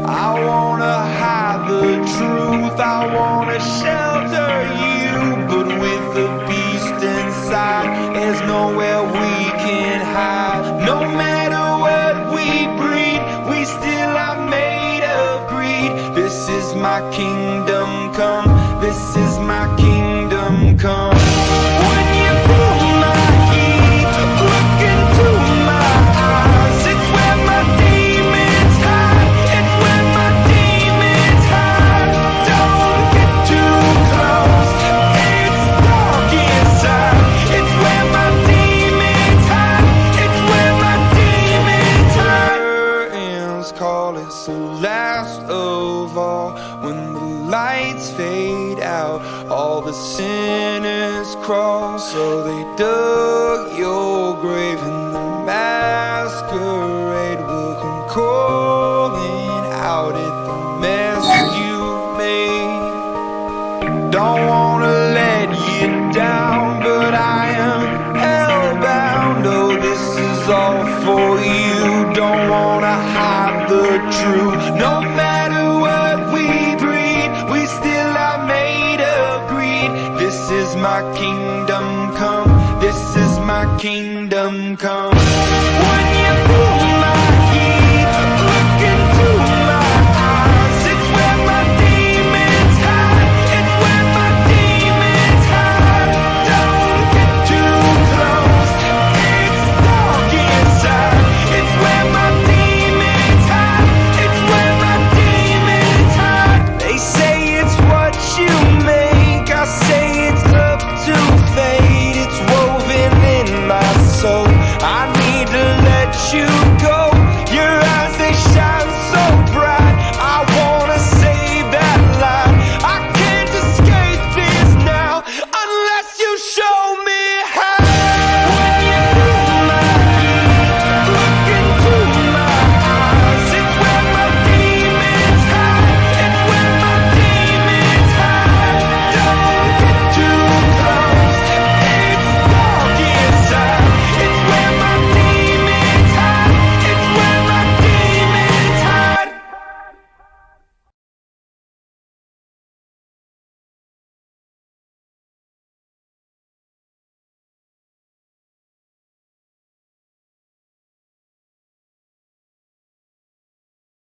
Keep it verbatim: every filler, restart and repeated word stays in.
I wanna hide the truth, I wanna shelter you, but with the beast inside, there's nowhere we can hide. No matter what we breed, we still are made of greed. This is my kingdom come, this is my kingdom come. When you feel my heat, look into my eyes, it's where my demons hide, it's where my demons hide. Don't get too close, it's dark inside, it's where my demons hide, it's where my demons hide. Curtains call, it's the last of all. When the lights fade out, all the sinners crawl. So they dug your grave, and the masquerade will come calling out at the mess you made. Don't wanna let you down, but I am hellbound. Oh, this is all for you. Don't wanna hide the truth. No matter what we breed, we still are made of greed. This is my kingdom come, this is my kingdom come. When you feel my heat, look into my eyes, it's where my demons hide, it's where my demons hide. Don't get too close, it's dark inside, it's where my demons hide, it's where my demons hide. They say it's what you make, I say it's up to fate. It's woven in my soul, I need to let you go. Your eyes, they shine so bright, I wanna save that light. I can't escape this now unless you show